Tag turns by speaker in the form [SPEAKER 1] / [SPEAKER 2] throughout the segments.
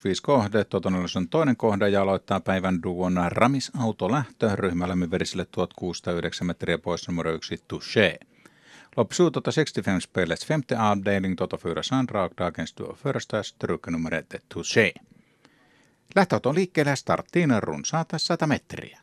[SPEAKER 1] 25 kohde, Totonellos on toinen kohde ja aloittaa päivän duon Ramis autolähtö ryhmällämme verisille 1609 metriä pois numero 1 Touché. Loppsuu 65 spelets femte avdelning Toto 4 Sandra och dagens duo första strykenumret Touché. Lähtöauto on liikkeelle starttiin runsaata 100 metriä.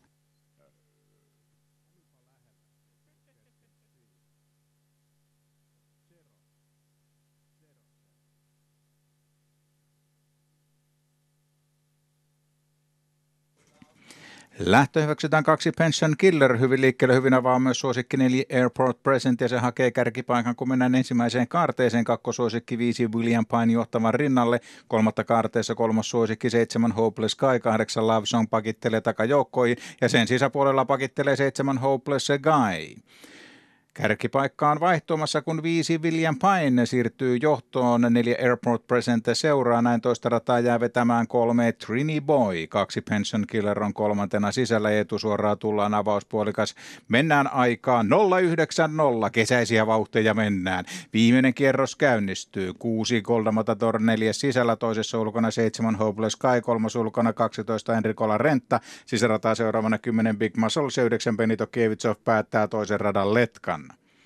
[SPEAKER 1] Lähtö hyväksytään 2 Pension Killer, hyvin liikkeelle, hyvin avaa myös suosikki 4 Airport Present ja se hakee kärkipaikan, kun mennään ensimmäiseen kaarteeseen. Kakkosuosikki 5 William Pine johtavan rinnalle, kolmatta kaarteessa kolmas suosikki 7 Hopeless Guy, 8 Love Song pakittelee takajoukkoihin ja sen sisäpuolella pakittelee 7 Hopeless Guy. Kärkipaikka on vaihtumassa, kun 5 William Pine siirtyy johtoon, 4 Airport Present seuraa, näin toista rataa jää vetämään 3 Trini Boy, 2 Pension Killer on kolmantena sisällä ja etusuoraan tullaan avauspuolikas. Mennään aikaan 090, kesäisiä vauhteja mennään. Viimeinen kierros käynnistyy, 6 Golda Matador 4 sisällä, toisessa ulkona 7 Hopeless Guy, kolmas ulkona 12 Enrico Larenta, sisärataa seuraavana 10 Big Muscles ja 9 Benito Kevitsov päättää toisen radan letkan.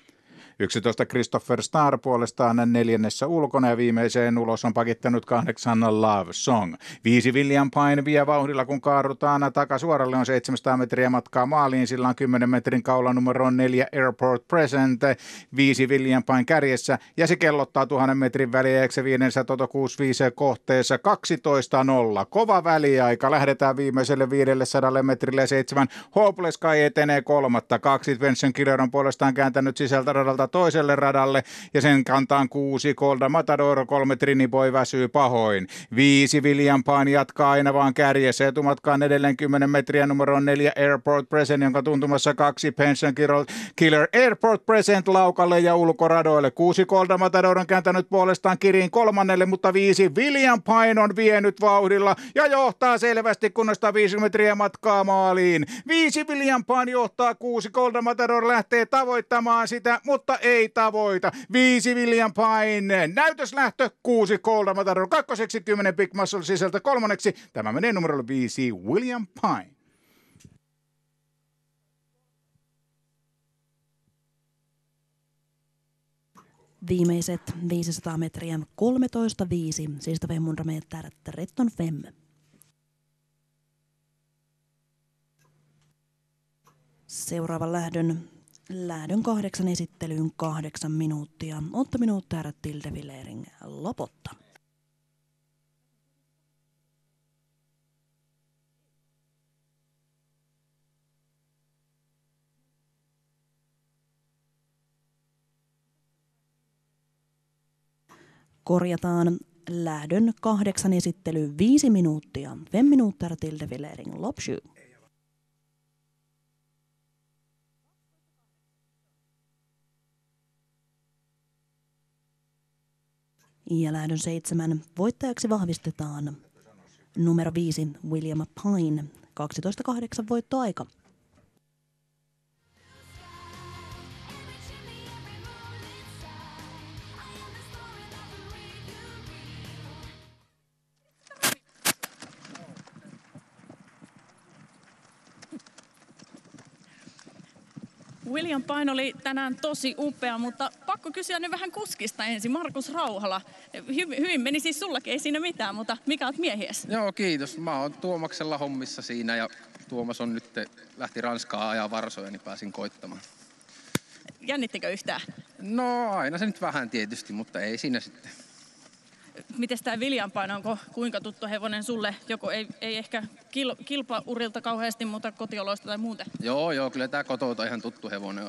[SPEAKER 1] 11 Christopher Star puolestaan neljännessä ulkona ja viimeiseen ulos on pakittanut 8 Love Song. 5 William Pine vie vauhdilla, kun kaarutaan takasuoralle, on 700 metriä matkaa maaliin, sillä on 10 metrin kaula numero 4 Airport Present, 5 William Pine kärjessä ja se kellottaa 1000 metrin väliajaksi 500 Toto 65 kohteessa 12.0. Kova väliaika, lähdetään viimeiselle 500 metrille 7 Hopeless Guy etenee kolmatta, 2 Pension Killer on puolestaan kääntänyt sisältä radalta toiselle radalle ja sen kantaan 6 Golda Matador, 3 Trini Boy väsyy pahoin. 5 William Pine jatkaa aina vaan kärjessä, etumatkaan edelleen 10 metriä numero 4 Airport Present, jonka tuntumassa 2 Pension Killer Airport Present laukalle ja ulkoradoille. 6 Golda Matador on kääntänyt puolestaan kiriin kolmannelle, mutta 5 William Pine on vienyt vauhdilla ja johtaa selvästi, kun nostaa 5 metriä matkaa maaliin. 5 William Pine johtaa, 6 Golda Matador lähtee tavoittamaan sitä, mutta ei tavoita. 5 William Pine, näytöslähtö, 6 Golda Matador, kakkoseksi 10 Big Muscle sisältä, kolmanneksi tämä menee numerolle 5 William Pine.
[SPEAKER 2] Viimeiset 500 metriä 13.5, sista 500 meter 13.5. Seuraavan lähdön 8 esittelyyn 8 minuuttia. 8 minuuttia till devilering lopotta. Korjataan lähdön 8 esittelyyn 5 minuuttia. 5 minuuttia till devilering loppsju. Ja lähdön 7 voittajaksi vahvistetaan numero 5 William Pine, 12.8 voittoaika.
[SPEAKER 3] William Pine oli tänään tosi upea, mutta pakko kysyä nyt vähän kuskista ensin. Markus Rauhala, hyvin meni siis sullakin, ei siinä mitään, mutta mikä oot miehies?
[SPEAKER 4] Joo, kiitos. Mä oon Tuomaksella hommissa siinä ja Tuomas on nyt lähti Ranskaan ajaa Varsoja, niin pääsin koittamaan.
[SPEAKER 3] Jännittikö yhtään?
[SPEAKER 4] No aina se nyt vähän tietysti, mutta ei siinä sitten.
[SPEAKER 3] Mites tää William Pine, onko kuinka tuttu hevonen sulle? Joko ei ehkä kilpaurilta kauheasti, mutta kotioloista tai muuten?
[SPEAKER 4] Joo, kyllä tää kotouta ihan tuttu hevonen on.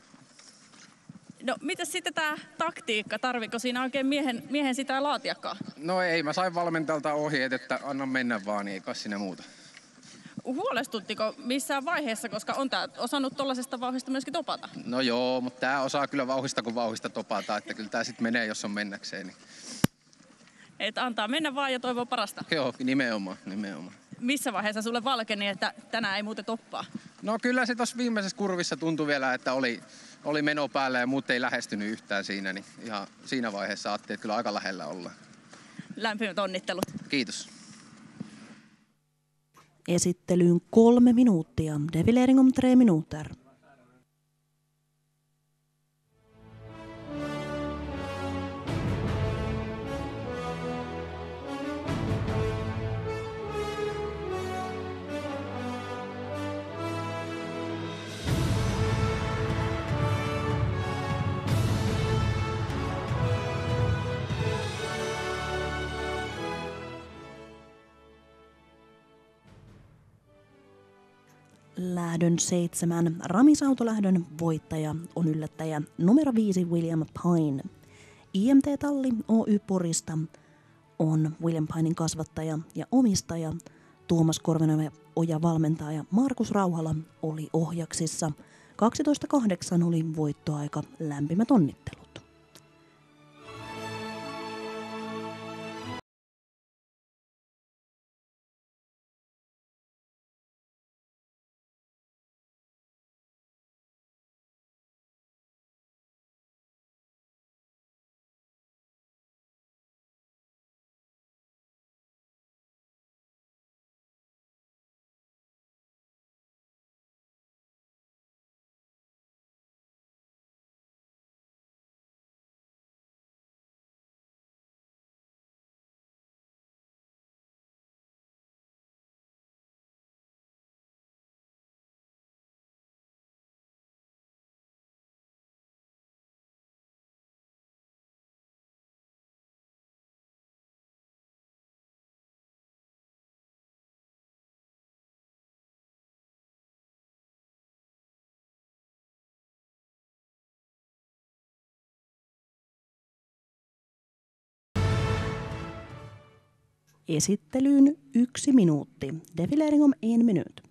[SPEAKER 3] No mitäs sitten tää taktiikka, tarviko siinä oikein miehen sitä laatiakaan?
[SPEAKER 4] No ei, mä sain valmentajalta ohjeet, että anna mennä vaan, niin ei kai siinä muuta.
[SPEAKER 3] Huolestuttiko missään vaiheessa, koska on tää osannut tollasesta vauhdista myöskin topata?
[SPEAKER 4] No joo, mutta tää osaa kyllä vauhdista kun vauhdista topata, että kyllä tää sit menee, jos on mennäkseen. Niin.
[SPEAKER 3] Että antaa mennä vaan ja toivoo parasta.
[SPEAKER 4] Joo, nimenomaan.
[SPEAKER 3] Missä vaiheessa sulle valkeni, että tänään ei muuten toppaa?
[SPEAKER 4] No kyllä se tuossa viimeisessä kurvissa tuntui vielä, että oli meno päällä ja muut ei lähestynyt yhtään siinä. Niin ihan siinä vaiheessa ajattelin, että kyllä aika lähellä ollaan.
[SPEAKER 3] Lämpimät onnittelut.
[SPEAKER 4] Kiitos.
[SPEAKER 2] Esittelyyn 3 minuuttia. Devilering om 3 minuter. Lähdön 7 Ramisautolahdön voittaja on yllättäjä numero 5 William Pine. IMT-talli Oy Porista on William Pinen kasvattaja ja omistaja. Tuomas Korvenove-Oja valmentaja ja Markus Rauhala oli ohjaksissa. 12.8 oli voittoaika. Lämpimät onnittelut. Esittelyyn 1 minuutti. Defilering om 1 minut.